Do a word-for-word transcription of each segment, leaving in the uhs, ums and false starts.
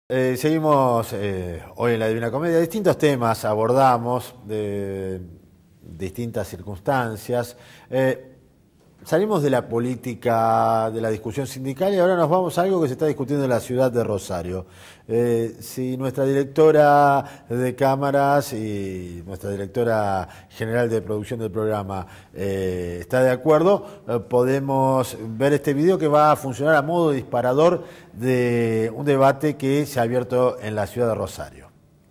Eh, seguimos eh, hoy en la Divina Comedia. Distintos temas abordamos de distintas circunstancias. Eh, salimos de la política, de la discusión sindical, y ahora nos vamos a algo que se está discutiendo en la ciudad de Rosario. Eh, si nuestra directora de cámaras y nuestra directora general de producción del programa eh, está de acuerdo, eh, podemos ver este video que va a funcionar a modo disparador de un debate que se ha abierto en la ciudad de Rosario.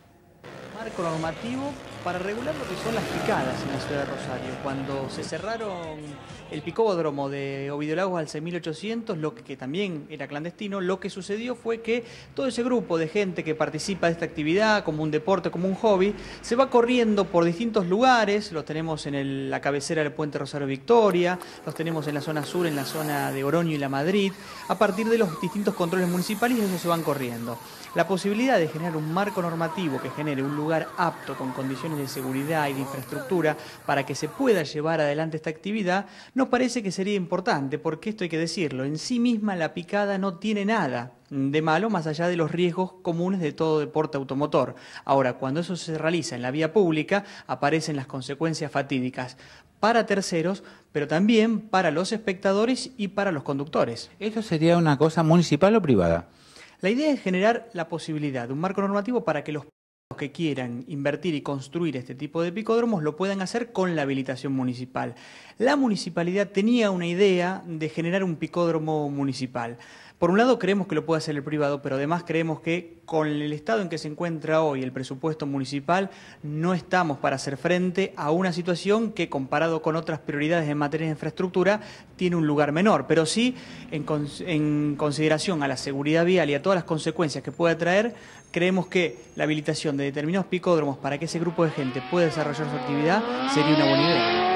Marco normativo para regular lo que son las picadas en la ciudad de Rosario. Cuando se cerraron el picódromo de Ovidio Lagos al seis mil ochocientos, lo que, que también era clandestino, lo que sucedió fue que todo ese grupo de gente que participa de esta actividad como un deporte, como un hobby, se va corriendo por distintos lugares. Los tenemos en el, la cabecera del puente Rosario Victoria, los tenemos en la zona sur, en la zona de Oroño y La Madrid. A partir de los distintos controles municipales, ellos se van corriendo. La posibilidad de generar un marco normativo que genere un lugar apto con condiciones de seguridad y de infraestructura para que se pueda llevar adelante esta actividad, nos parece que sería importante, porque esto hay que decirlo, en sí misma la picada no tiene nada de malo más allá de los riesgos comunes de todo deporte automotor. Ahora, cuando eso se realiza en la vía pública, aparecen las consecuencias fatídicas para terceros, pero también para los espectadores y para los conductores. ¿Esto sería una cosa municipal o privada? La idea es generar la posibilidad de un marco normativo para que los que quieran invertir y construir este tipo de picódromos lo puedan hacer con la habilitación municipal. La municipalidad tenía una idea de generar un picódromo municipal. Por un lado creemos que lo puede hacer el privado, pero además creemos que con el estado en que se encuentra hoy el presupuesto municipal no estamos para hacer frente a una situación que, comparado con otras prioridades en materia de infraestructura, tiene un lugar menor, pero sí en, cons en consideración a la seguridad vial y a todas las consecuencias que pueda traer, creemos que la habilitación de determinados picódromos para que ese grupo de gente pueda desarrollar su actividad sería una buena idea.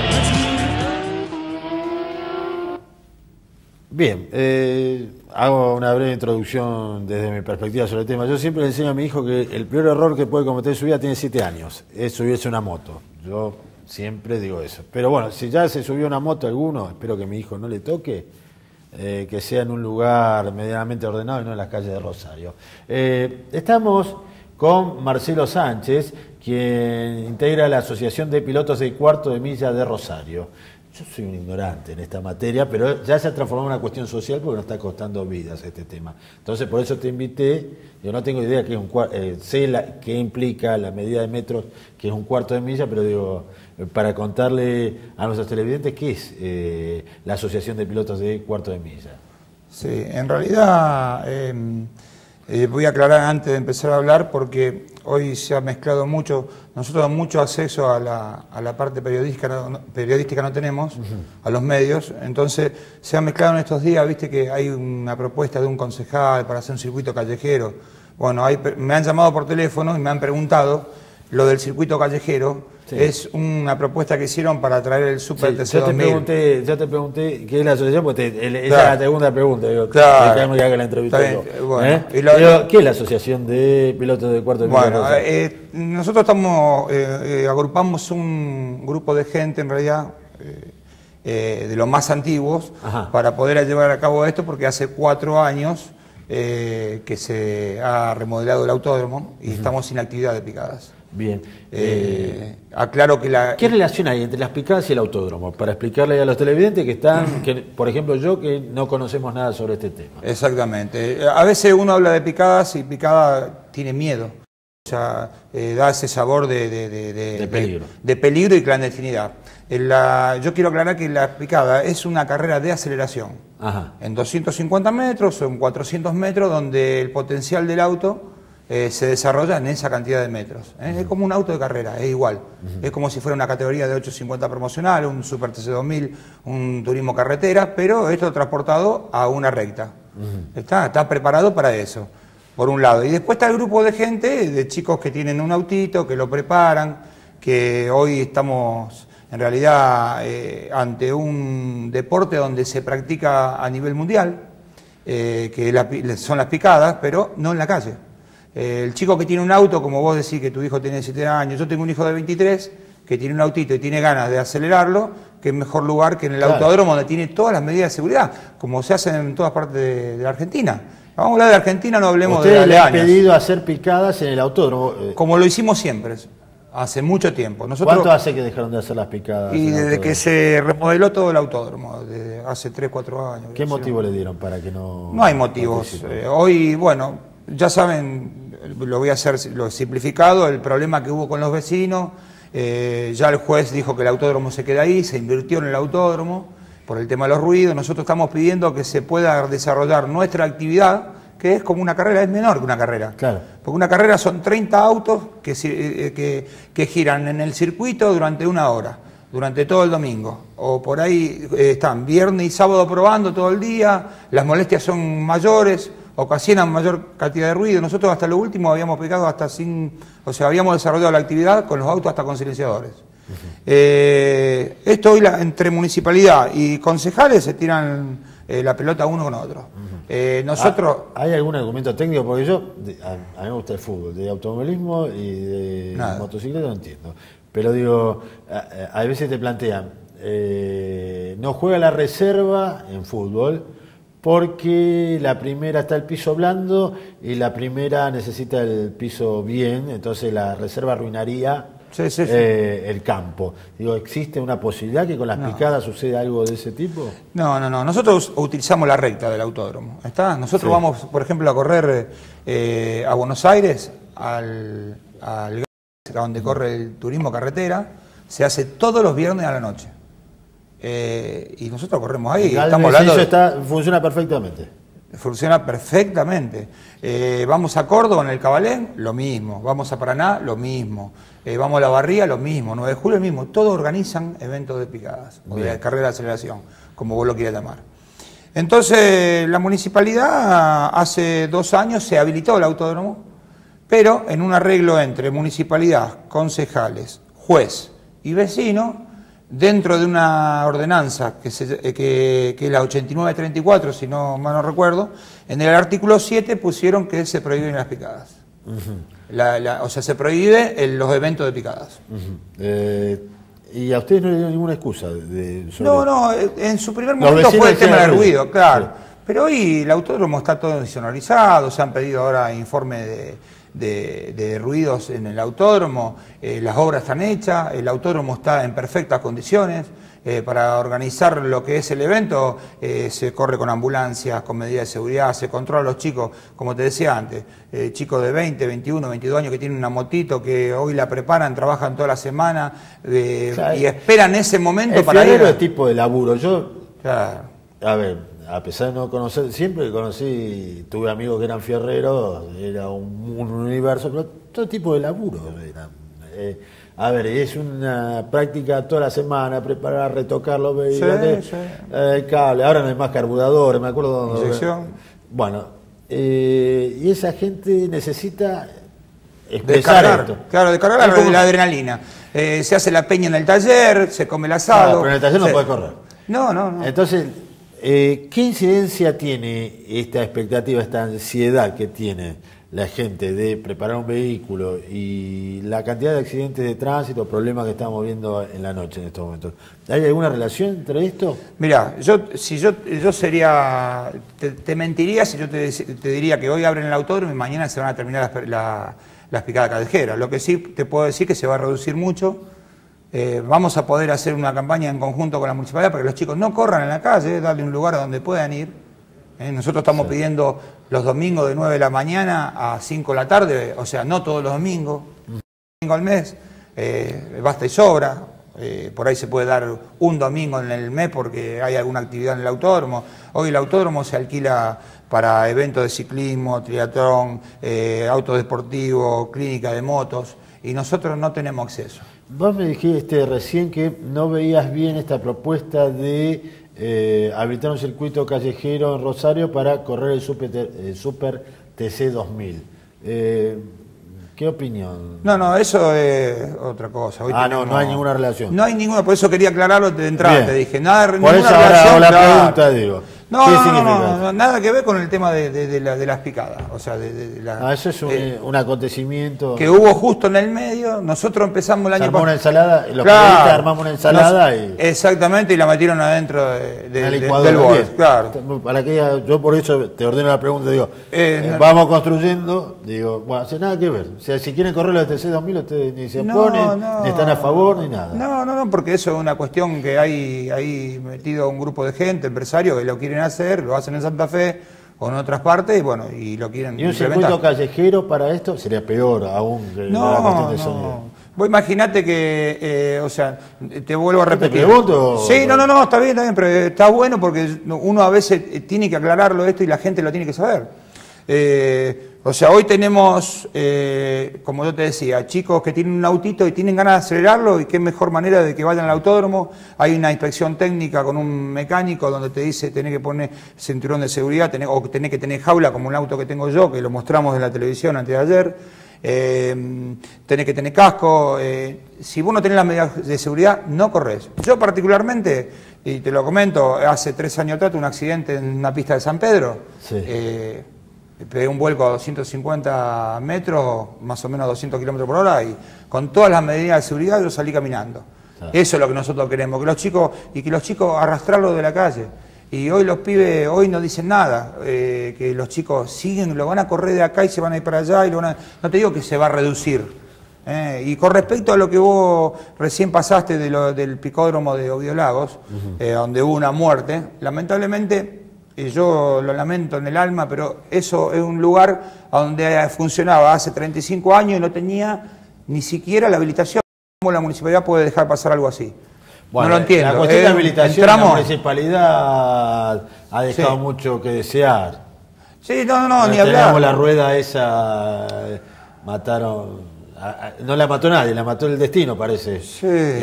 Bien, eh, hago una breve introducción desde mi perspectiva sobre el tema. Yo siempre le enseño a mi hijo que el peor error que puede cometer en su vida, tiene siete años, es subirse a una moto. Yo siempre digo eso. Pero bueno, si ya se subió una moto alguno, espero que mi hijo no le toque, eh, que sea en un lugar medianamente ordenado y no en las calles de Rosario. Eh, estamos con Marcelo Sánchez, quien integra la Asociación de Pilotos de Cuarto de Milla de Rosario. Yo soy un ignorante en esta materia, pero ya se ha transformado en una cuestión social porque nos está costando vidas este tema. Entonces, por eso te invité. Yo no tengo idea qué es un eh, sé la, qué implica la medida de metros, que es un cuarto de milla, pero digo, para contarle a nuestros televidentes qué es eh, la Asociación de Pilotos de Cuarto de Milla. Sí, en realidad eh, eh, voy a aclarar antes de empezar a hablar, porque hoy se ha mezclado mucho. Nosotros mucho acceso a la, a la parte periodística no, periodística no tenemos, uh-huh. a los medios, entonces se ha mezclado en estos días, viste que hay una propuesta de un concejal para hacer un circuito callejero. Bueno, hay, me han llamado por teléfono y me han preguntado lo del circuito callejero. Sí. Es una propuesta que hicieron para traer el Super sí, T C dos mil. Yo te pregunté, yo te pregunté qué es la asociación, porque te, el, esa claro. es la segunda pregunta. Digo, claro. que haga la entrevista yo. Bueno, ¿Eh? y lo, Digo, ¿qué es la Asociación de Pilotos de Cuarto de Milla? Bueno, eh, nosotros estamos eh, eh, agrupamos un grupo de gente, en realidad, eh, eh, de los más antiguos, Ajá. para poder llevar a cabo esto, porque hace cuatro años eh, que se ha remodelado el autódromo y uh-huh. estamos sin actividad de picadas. Bien. Eh, eh, aclaro que la... ¿Qué relación hay entre las picadas y el autódromo? Para explicarle a los televidentes que están, que, por ejemplo yo, que no conocemos nada sobre este tema. Exactamente. A veces uno habla de picadas y picada tiene miedo. O sea, eh, da ese sabor de, de, de, de, de peligro. De, de peligro y clandestinidad. En la, yo quiero aclarar que la picada es una carrera de aceleración. Ajá. En doscientos cincuenta metros o en cuatrocientos metros, donde el potencial del auto Eh, se desarrolla en esa cantidad de metros. ¿eh? Uh-huh. Es como un auto de carrera, es igual. Uh-huh. Es como si fuera una categoría de ochocientos cincuenta promocional, un Super T C dos mil, un turismo carretera, pero esto transportado a una recta. Uh-huh. está, está preparado para eso, por un lado. Y después está el grupo de gente, de chicos que tienen un autito, que lo preparan, que hoy estamos en realidad eh, ante un deporte donde se practica a nivel mundial, eh, que la, son las picadas, pero no en la calle. El chico que tiene un auto, como vos decís que tu hijo tiene siete años, yo tengo un hijo de veintitrés que tiene un autito y tiene ganas de acelerarlo, que es mejor lugar que en el claro. autódromo, donde tiene todas las medidas de seguridad, como se hacen en todas partes de, de la Argentina. Vamos a hablar de Argentina, no hablemos de Ustedes le han aledañas. pedido hacer picadas en el autódromo. Como lo hicimos siempre, hace mucho tiempo. Nosotros, ¿Cuánto hace que dejaron de hacer las picadas? Y desde que se remodeló todo el autódromo, desde hace tres, cuatro años. ¿Qué motivo le dieron para que no...? No hay motivos. Eh, hoy, bueno, ya saben, lo voy a hacer lo simplificado, el problema que hubo con los vecinos, eh, ya el juez dijo que el autódromo se queda ahí, se invirtió en el autódromo por el tema de los ruidos. Nosotros estamos pidiendo que se pueda desarrollar nuestra actividad, que es como una carrera, es menor que una carrera. Claro. Porque una carrera son treinta autos que, que, que giran en el circuito durante una hora, durante todo el domingo. O por ahí eh, están viernes y sábado probando todo el día, las molestias son mayores, ocasionan mayor cantidad de ruido. Nosotros hasta lo último habíamos picado hasta sin... O sea, habíamos desarrollado la actividad con los autos hasta con silenciadores. Uh-huh. eh, esto hoy la, entre municipalidad y concejales se tiran eh, la pelota uno con otro. Uh-huh. Eh, nosotros... ¿Hay algún argumento técnico? Porque yo, de, a, a mí me gusta el fútbol, de automovilismo y de Nada. motocicleta no entiendo. Pero digo, a, a veces te plantean, eh, no juega la reserva en fútbol porque la primera está el piso blando y la primera necesita el piso bien, entonces la reserva arruinaría sí, sí, sí. Eh, el campo. Digo, ¿existe una posibilidad que con las no. picadas suceda algo de ese tipo? No, no, no. Nosotros utilizamos la recta del autódromo. ¿Está? Nosotros sí. vamos, por ejemplo, a correr eh, a Buenos Aires, al, al donde corre el turismo carretera, se hace todos los viernes a la noche. Eh, y nosotros corremos ahí. Galvez, estamos hablando eso de, está, funciona perfectamente. Funciona perfectamente. Eh, vamos a Córdoba en el Cabalén, lo mismo. Vamos a Paraná, lo mismo. Eh, vamos a La Barría, lo mismo. nueve de julio, lo mismo. Todos organizan eventos de picadas, o de carrera de aceleración, como vos lo quieras llamar. Entonces, la municipalidad hace dos años se habilitó el autódromo, pero en un arreglo entre municipalidad, concejales, juez y vecino, dentro de una ordenanza que, se, que, que es la ochenta y nueve treinta y cuatro, si no mal no recuerdo, en el artículo siete pusieron que se prohíben las picadas. Uh-huh. la, la, o sea, se prohíbe el, los eventos de picadas. Uh-huh. eh, ¿Y a ustedes no le dieron ninguna excusa? De, sobre... No, no, en su primer momento fue el tema del ruido, claro. Sí. Pero hoy el autódromo está todo insonorizado, se han pedido ahora informes de... De, de ruidos en el autódromo, eh, las obras están hechas, el autódromo está en perfectas condiciones, eh, para organizar lo que es el evento eh, se corre con ambulancias, con medidas de seguridad, se controla a los chicos, como te decía antes, eh, chicos de veinte, veintiuno, veintidós años que tienen una motito, que hoy la preparan, trabajan toda la semana eh, claro, y esperan ese momento para ir. El tipo de laburo, yo, claro. a ver, a pesar de no conocer, siempre conocí, tuve amigos que eran fierreros, era un, un universo, pero todo tipo de laburo era. Eh, a ver, es una práctica toda la semana, preparar, retocar los vehículos, sí, sí. eh, cable, ahora no hay más carburadores, me acuerdo donde... Inyección. Bueno, eh, y esa gente necesita expresar descargar, esto. Claro, descargar la, la adrenalina. Eh, se hace la peña en el taller, se come el asado. No, pero en el taller se... no puede correr. No, no, no. Entonces... Eh, ¿qué incidencia tiene esta expectativa, esta ansiedad que tiene la gente de preparar un vehículo y la cantidad de accidentes de tránsito, problemas que estamos viendo en la noche en estos momentos? ¿Hay alguna relación entre esto? Mira, yo si yo yo sería te, te mentiría si yo te, te diría que hoy abren el autódromo y mañana se van a terminar las, la, las picadas callejeras. Lo que sí te puedo decir que se va a reducir mucho. Eh, vamos a poder hacer una campaña en conjunto con la municipalidad para que los chicos no corran en la calle, darle un lugar donde puedan ir. Eh, nosotros estamos sí. pidiendo los domingos de nueve de la mañana a cinco de la tarde, o sea, no todos los domingos, un domingo al mes, eh, basta y sobra. Eh, por ahí se puede dar un domingo en el mes porque hay alguna actividad en el autódromo. Hoy el autódromo se alquila para eventos de ciclismo, triatlón, eh, autos deportivos, clínica de motos, y nosotros no tenemos acceso. Vos me dijiste recién que no veías bien esta propuesta de eh, habilitar un circuito callejero en Rosario para correr el Super, el Super T C dos mil. Eh, ¿Qué opinión? No, no, eso es otra cosa. Hoy ah, tenemos... no, no hay ninguna relación. No hay ninguna, por eso quería aclararlo de entrada, bien. Te dije. Nada, por ninguna eso relación. Ahora la claro. pregunta, digo. No, no, no, no, no, nada que ver con el tema de, de, de, la, de las picadas. O sea, de, de, de la, ah, eso es un, eh, un acontecimiento. Que hubo justo en el medio. Nosotros empezamos el año pasado. Una ensalada, los claro, armamos una ensalada nos, y. Exactamente, y la metieron adentro de, de, de, del bol. Claro. Para que ella, yo por eso te ordeno la pregunta, digo, eh, eh, no, vamos construyendo, digo, bueno, hace nada que ver. O sea, si quieren correr los T C dos mil, ustedes ni se oponen, no, no, ni están a favor, ni nada. No, no, no, porque eso es una cuestión que hay ahí metido un grupo de gente, empresarios, que lo quieren hacer, lo hacen en Santa Fe o en otras partes, y bueno, y lo quieren ¿Y un circuito callejero para esto? Sería peor aún que no, la cuestión de no. sonido. Vos imaginate que, eh, o sea, te vuelvo a repetir. ¿Te pregunto? Sí, no, no, no, está bien, está bien, pero está bueno porque uno a veces tiene que aclararlo esto y la gente lo tiene que saber. Eh, o sea, hoy tenemos, eh, como yo te decía, chicos que tienen un autito y tienen ganas de acelerarlo, y qué mejor manera de que vayan al autódromo. Hay una inspección técnica con un mecánico donde te dice tenés que poner cinturón de seguridad, tenés, o tenés que tener jaula como un auto que tengo yo, que lo mostramos en la televisión antes de ayer. Eh, tenés que tener casco. Eh, si vos no tenés las medidas de seguridad, no corres. Yo particularmente, y te lo comento, hace tres años atrás tuve un accidente en una pista de San Pedro. Sí. Eh, pegué un vuelco a doscientos cincuenta metros, más o menos a doscientos kilómetros por hora, y con todas las medidas de seguridad yo salí caminando. Claro. Eso es lo que nosotros queremos, que los chicos, y que los chicos arrastrarlos de la calle. Y hoy los pibes hoy no dicen nada, eh, que los chicos siguen, lo van a correr de acá y se van a ir para allá, y lo van a, no te digo que se va a reducir. Eh, y con respecto a lo que vos recién pasaste de lo, del picódromo de Ovidio Lagos, uh-huh. eh, donde hubo una muerte, lamentablemente, y yo lo lamento en el alma, pero eso es un lugar donde funcionaba hace treinta y cinco años y no tenía ni siquiera la habilitación. ¿Cómo la municipalidad puede dejar pasar algo así? Bueno, no lo entiendo. La cuestión eh, de habilitación, entramos... la municipalidad ha dejado sí. mucho que desear. Sí, no, no, no, ni hablar. Teníamos la rueda esa, mataron, no la mató nadie, la mató el destino, parece. Sí,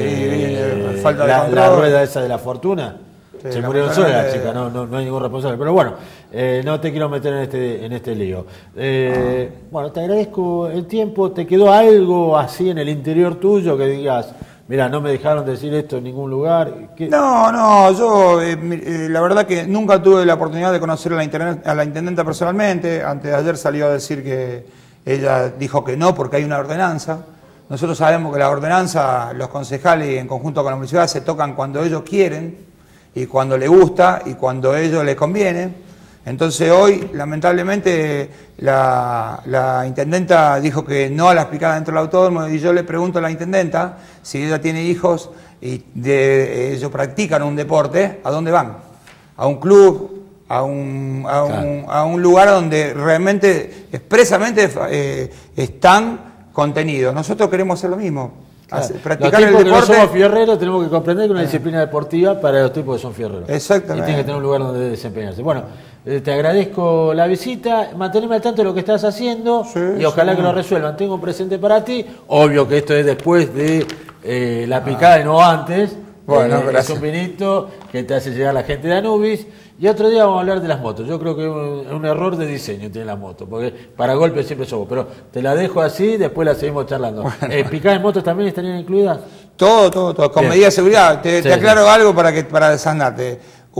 eh, falta la, de la rueda esa de la fortuna. Sí, se murieron solas las chicas, no, no, no hay ningún responsable. Pero bueno, eh, no te quiero meter en este, en este lío. Eh, ah. Bueno, te agradezco el tiempo. ¿Te quedó algo así en el interior tuyo que digas, mira, no me dejaron decir esto en ningún lugar? ¿Qué? No, no, yo eh, eh, la verdad que nunca tuve la oportunidad de conocer a la, internet, a la intendenta personalmente. Antes de ayer salió a decir que ella dijo que no porque hay una ordenanza. Nosotros sabemos que la ordenanza, los concejales en conjunto con la municipalidad se tocan cuando ellos quieren, y cuando le gusta y cuando a ellos les conviene. Entonces hoy, lamentablemente, la, la intendenta dijo que no a las picadas dentro del autódromo, y yo le pregunto a la intendenta si ella tiene hijos y de, ellos practican un deporte, ¿a dónde van? ¿A un club? ¿A un, a un, claro. a un lugar donde realmente, expresamente eh, están contenidos? Nosotros queremos hacer lo mismo. Claro. Practicar los el deporte. Que no somos fierreros tenemos que comprender que es una disciplina deportiva para los tipos que son fierreros. Exactamente. Y tienen que tener un lugar donde desempeñarse. Bueno, eh, te agradezco la visita, manteneme al tanto de lo que estás haciendo sí, y ojalá sí. que lo resuelvan. Tengo un presente para ti. Obvio que esto es después de eh, la picada ah. y no antes. Bueno, eh, es un vinito que te hace llegar la gente de Anubis. Y otro día vamos a hablar de las motos. Yo creo que es un, un error de diseño tiene la moto, porque para golpes siempre somos. Pero te la dejo así, después la seguimos charlando. Bueno. Eh, ¿Picadas en motos también estarían incluidas? Todo, todo, todo. Con medidas de seguridad. Te, sí, te aclaro sí. algo para que para desandarte.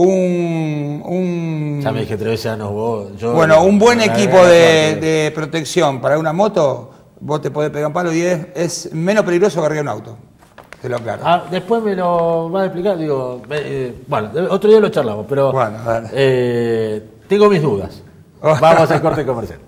Un, un... Ya me dije tres veces, no, vos, yo, bueno, un buen equipo de, de protección para una moto, vos te podés pegar un palo y es, es menos peligroso que arriba un auto. Te lo aclaro. Ah, después me lo vas a explicar, digo, eh, bueno, otro día lo charlamos, pero bueno, eh, tengo mis dudas. Vamos al corte comercial.